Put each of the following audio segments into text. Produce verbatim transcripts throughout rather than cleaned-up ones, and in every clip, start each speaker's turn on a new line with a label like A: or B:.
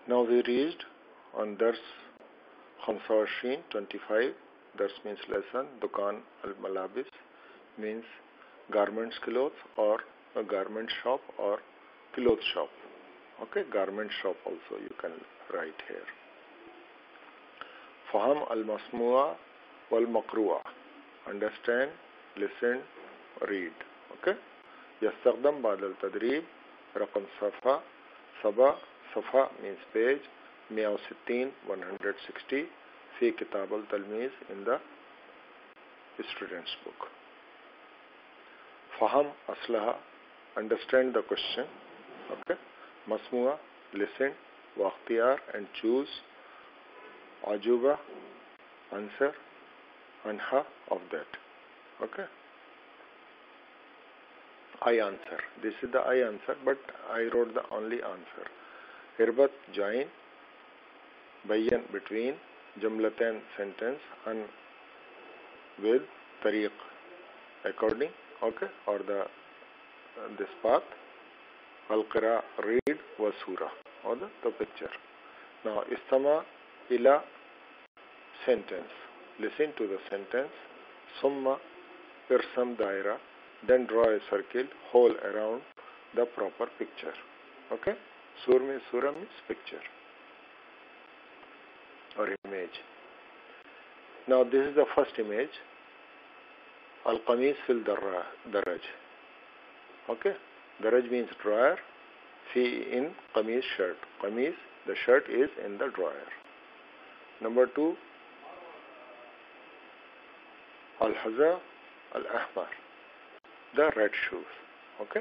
A: Now we reached on Dars خمسة وعشرين twenty-five. Dars means lesson. Dukan al-Malabis means garments clothes or a garment shop or clothes shop. Okay, garment shop also you can write here. Faham al-Masmu'a wal-Maqru'a. Understand, listen, read. Okay. يستخدم بعد التدريب رقم صفحة سبع صفحة means page مئة وستين one hundred sixty في كتاب التلميذ in the student's book. فهم أصلها understand the question. Okay. مسموع listen واختيار and choose. عجوبة answer عنها of that. Okay. I answer. This is the I answer, but I wrote the only answer. Irbat join. Bayan between. Jumlatan sentence and with tariq according. Okay, or the uh, this path. Al-Qira read wa surah or the, the picture. Now istama ila sentence. Listen to the sentence. Summa irsam daira. Then draw a circle whole around the proper picture. Okay? Sur means surah means picture or image. Now this is the first image. Al-Qamis fil daraj. Okay? Daraj means drawer. Fi in Qamis shirt. Qamis, the shirt is in the drawer. Number two. Al-Haza al-Ahmar. The red shoes. Okay.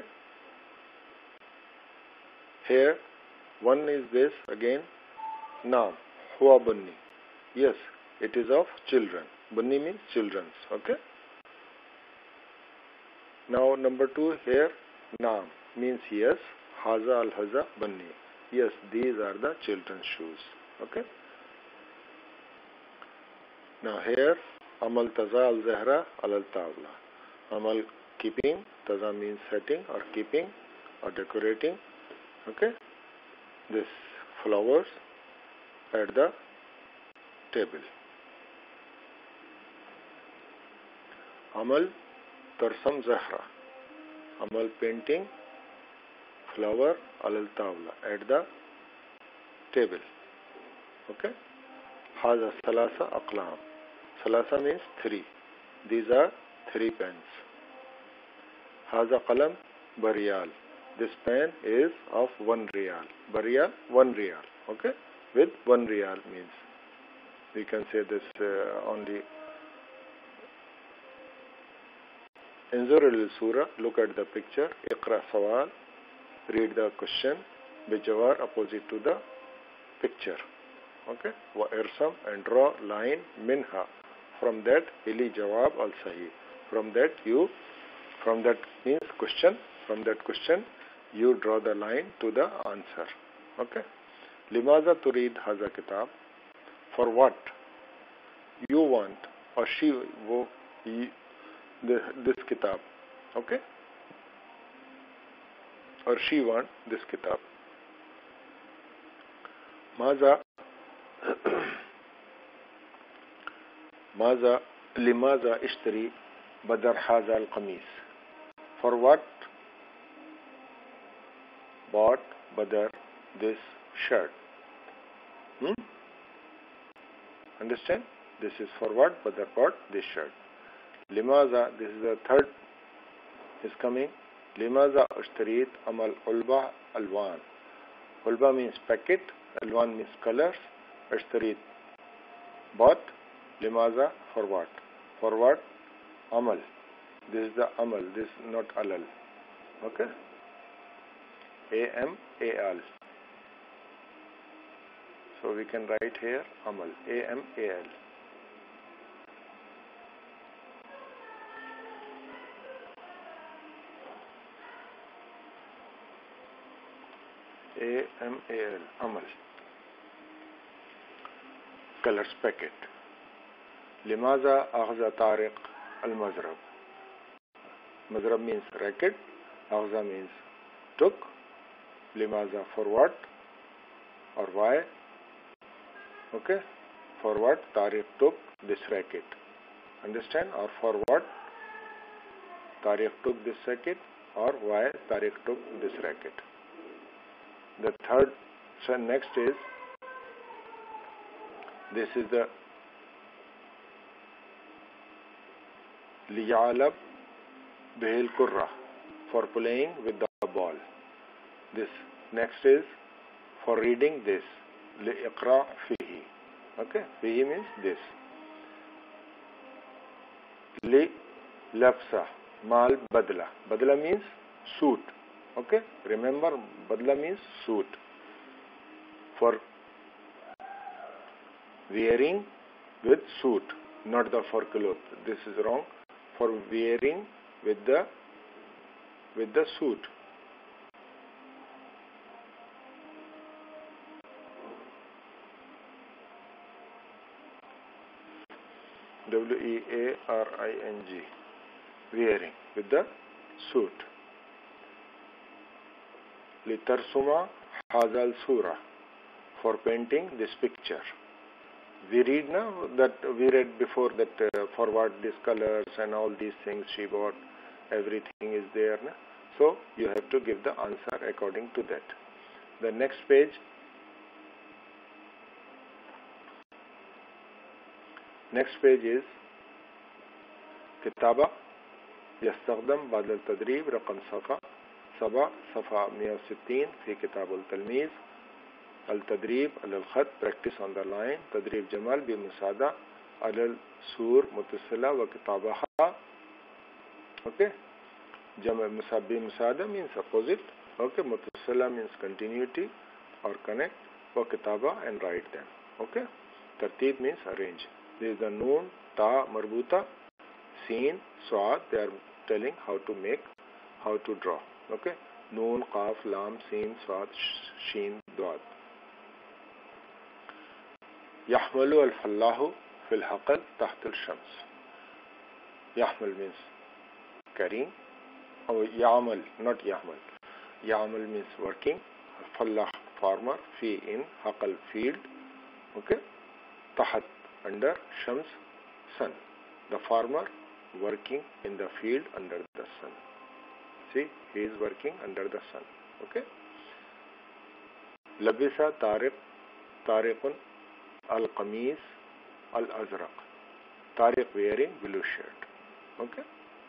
A: Here, one is this again. Naam. Huwa bunni. Yes, it is of children. Bunni means children's. Okay. Now number two here. Naam means yes. Haza al haza bunni. Yes, these are the children's shoes. Okay. Now here. Amal taza al zahra al al tawla. Amal keeping, taza means setting or keeping or decorating. Okay, this flowers at the table. Amal tarsam zahra. Amal painting flower al tawla at the table. Okay. Haza salasa aqlam. Salasa means three. These are three pens. Haza qalam bariyal. This pen is of one riyal. Bariyal, one riyal. Okay? With one riyal means. We can say this uh, only. Inzur al-surah. Look at the picture. Iqra sawal. Read the question. Bijawar opposite to the picture. Okay? Wa irsam and draw line minha. From that, ili jawab al-sahih. From that you From that means question. From that question, you draw the line to the answer. Okay. Limaza turid haza kitab. For what you want or she wo this kitab. Okay. Or she want this kitab. Maza Maza limaza ishtari badar haza al-qamis. For what bought Badar this shirt? Hmm? Understand? This is for what Badar bought this shirt. Limaza, this is the third is coming. Limaza ashtarit amal ulba alwan. Ulba means packet, alwan means colors, ashtarit bought. Limaza for what? For what? Amal. This is the amal, this is not alal. Okay? A M A L. So we can write here amal. A M A L. A M A L. Amal. Colors packet. Limaza aghza Tariq al-Mazrab. Mazrab means racket. Aghza means took. Limaza for what? or why. Okay, for what Tariq took this racket. Understand? Or for what Tariq took this racket, or why Tariq took this racket. The third, so next is, this is the liyalab bihil kurra, for playing with the ball. This next is for reading this, liqra fihi. Okay, fihi means this. Li lafsa mal badla. Badla means suit. Okay, remember badla means suit. For wearing with suit, not the for cloth. This is wrong. For wearing with the with the suit. W E A R I N G. Wearing with the suit. Litarsuma hazal sura, for painting this picture. We read now that we read before that uh, for what these colors and all these things she bought, everything is there. Na? So you have to give the answer according to that. The next page. Next page is Kitaba يستخدم بعد التدريب رقم صفحة سبعة صفحة مئة وستين في كتاب التلميذ. التدريب على الخط practice on the line. تدريب جمال بمساعدة على السور متصلة وكتابها. Okay. جمال بمساعدة means opposite. Okay. متصلة means continuity or connect. وكتابة and write them. Okay. ترتيب means arrange. This is the noon, ta, marbuta, seen, swad. They are telling how to make, how to draw. Okay. Noon, qaf, lam, seen, swad, sheen, dwad. يحمل الفلاح في الحقل تحت الشمس. يحمل means carrying. Or يعمل, not يعمل. يعمل means working. فلاح farmer. في in حقل field. Okay. تحت under shams sun. The farmer working in the field under the sun. See, he is working under the sun. Okay. Labisa Tariq Tariqun al-Qamis al-Azraq. Tariq wearing blue shirt. Okay.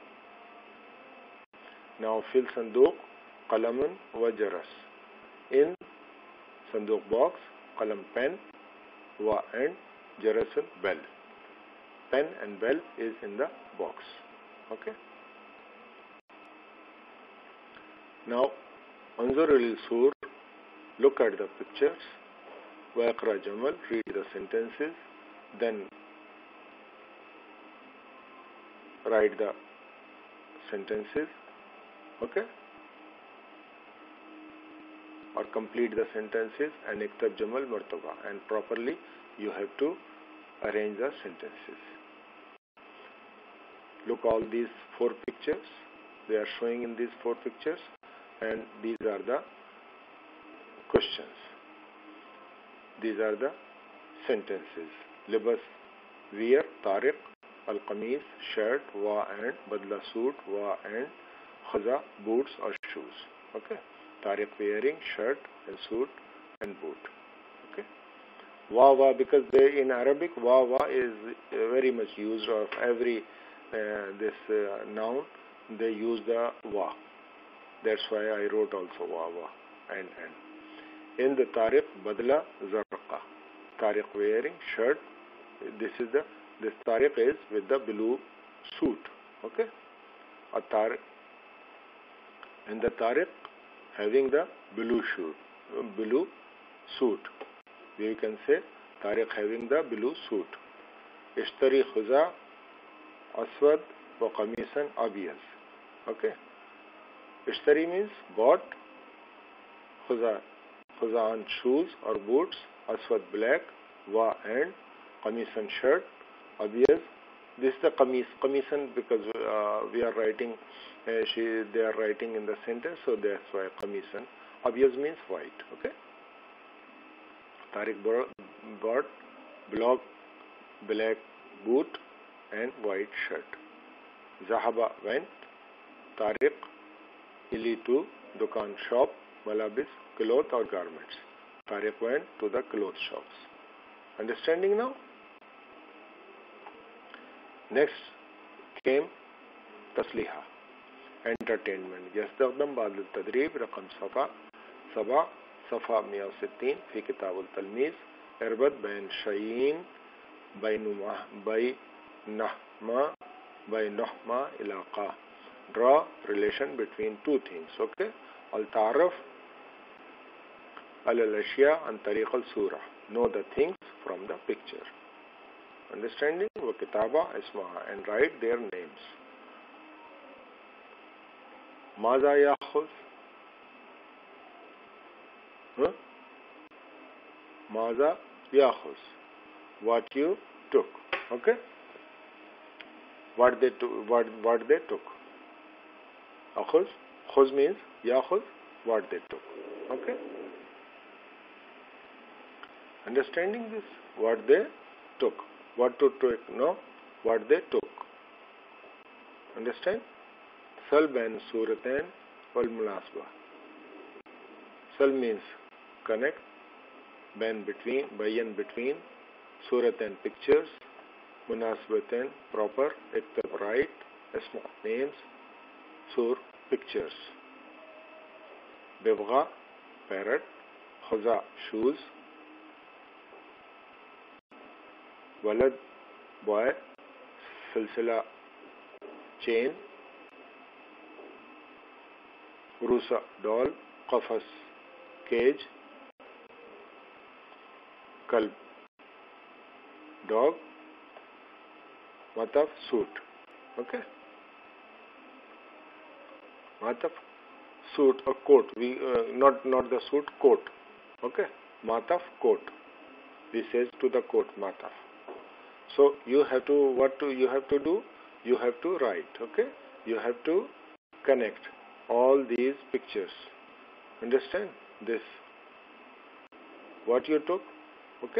A: Now fill Sanduq Qalamun wa Jaras. In Sanduq box, Qalam pen wa and Jarasun bell. Pen and bell is in the box. Okay. Now, Anzur al-Sur, look at the pictures. Waqra Jamal, read the sentences. Then write the sentences. Okay. Or complete the sentences and iktab Jamal Martaba. And properly you have to arrange the sentences. Look all these four pictures. They are showing in these four pictures. And these are the questions. These are the sentences. Libas, wear, Tariq, al-Qamis, shirt, wa and, badla suit, wa and, khaza, boots or shoes. Okay. Tariq wearing shirt and suit and boot. Okay. Wa wa, because they in Arabic wa wa is very much used of every uh, this uh, noun. They use the wa. That's why I wrote also wa wa and and. In the Tariq badla zarqa. Tariq wearing shirt. This is the this Tariq is with the blue suit. Okay. A Tariq. In the Tariq having the blue suit, blue suit. We can say Tariq having the blue suit. Ishtari khuza aswad wa qamisan abiyaz. Okay. Ishtari means bought. Khuza, khuzan shoes or boots. Aswad black. Wa and qamisan shirt. Abiyaz. This is the qamis. Qamisan because uh, we are writing. Uh, she, they are writing in the sentence, so that's why qamisan. Abiyaz means white. Okay. Tariq bought black, black boot and white shirt. Zahaba went. Tariq ili to dukan shop, malabis, cloth or garments. Tariq went to the cloth shops. Understanding now? Next came tasliha, entertainment. يستخدم بعد التدريب رقم سبعة سبعة صفحة مئة وستين في كتاب التلميذ. اربط بين شيئين بينهما بينهما بينهما علاقة. Draw relation between two things. Okay. التعرف على الأشياء عن طريق الصورة. Know the things from the picture. Understanding? وكتابة اسمها and write their names. ماذا يأخذ؟ huh? ماذا يأخذ? What you took. Okay? What they took. What what they took. أخذ. خذ means يأخذ. What they took. Okay? Understanding this? What they took. What to take? No. What they took. Understand? Sal bain suratain wal munasba. Sal means connect. Bain between. Bayan between. Suratain pictures. Munasbatain proper. Iktab right. Isma names. Sur pictures. Bibgha parrot. Khuza shoes. Walad boy. Silsila chain. Urusa doll. Qafas cage. Kalb dog. Mataf suit. Okay. Mataf suit or coat. We uh, not not the suit, coat. Okay. Mataf coat. We says to the coat mataf. So you have to what to you have to do? You have to write. Okay. You have to connect all these pictures. Understand this? What you took? Okay.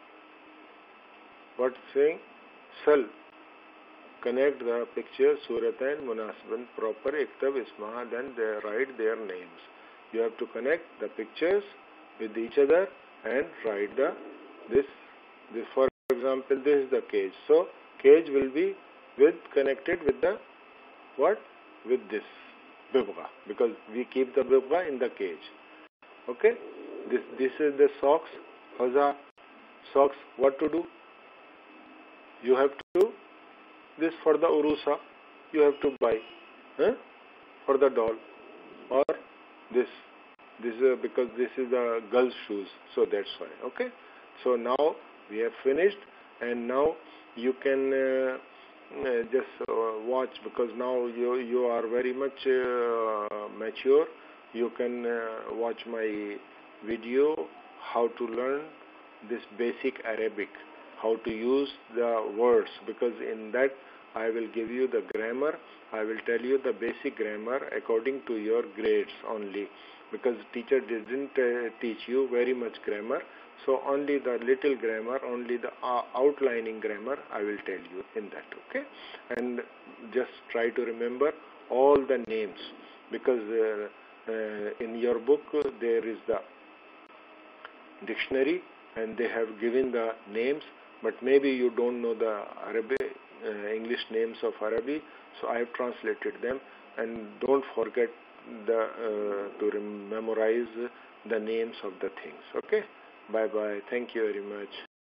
A: What saying? Sal. Connect the picture, suratan, munasban, proper, iktab, ismaha, then they write their names. You have to connect the pictures with each other and write the, this, this, for example, this is the cage. So, cage will be with, connected with the, what? With this, bibgha, because we keep the bibgha in the cage. Okay? This, this is the socks, haza, socks, what to do? You have to this for the urusa, you have to buy huh? for the doll, or this this is because this is the girl's shoes, so that's why. Okay, so now we have finished, and now you can uh, uh, just uh, watch, because now you you are very much uh, mature. You can uh, watch my video how to learn this basic Arabic, how to use the words, because in that I will give you the grammar. I will tell you the basic grammar according to your grades only, because teacher didn't uh, teach you very much grammar. So only the little grammar, only the uh, outlining grammar I will tell you in that. Okay, and just try to remember all the names, because uh, uh, in your book uh, there is the dictionary and they have given the names, but maybe you don't know the Arabic, uh, English names of Arabic, so I have translated them. And don't forget the uh, to memorize the names of the things. Okay, bye bye. Thank you very much.